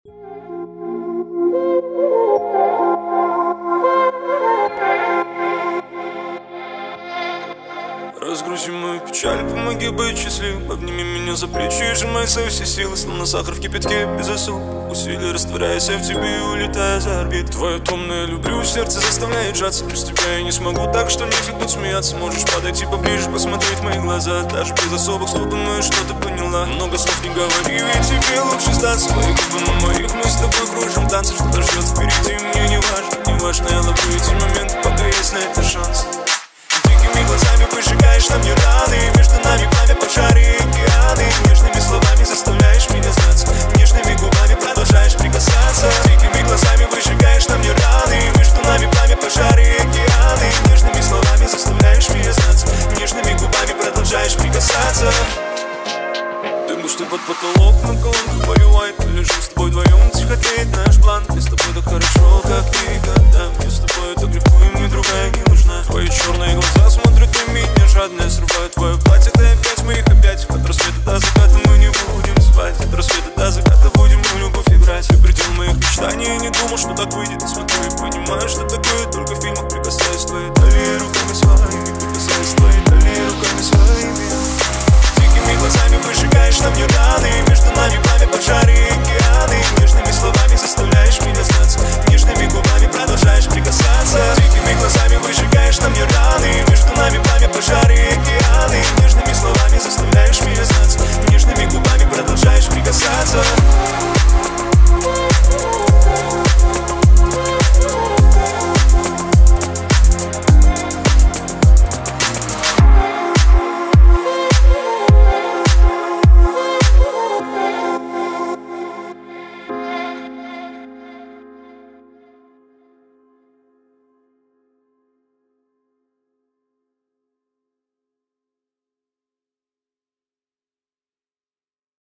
Разгрузи мою печаль, помоги быть счастливым. Обними меня за плечи и сжимай со все силы. Словно сахар в кипятке без особых усилий. Растворяясь в тебе и улетая за орбит. Твое томное люблю, сердце заставляет сжаться. Без тебя я не смогу, так что нефиг тут смеяться. Можешь подойти поближе, посмотреть в мои глаза. Даже без особых слов, думаю, что ты поняла. Много слов не говори, ведь тебе лучше сдаться. Твои губы на моих, мы с тобой кружим танцы. Что-то ждет впереди, мне не важно. Не важно, я ловлю эти моменты, пока есть на это шанс. Дикими глазами выжигаешь нам не раны. Между нами пламя, пожары и океаны. Нежными словами заставляешь меня сдаться.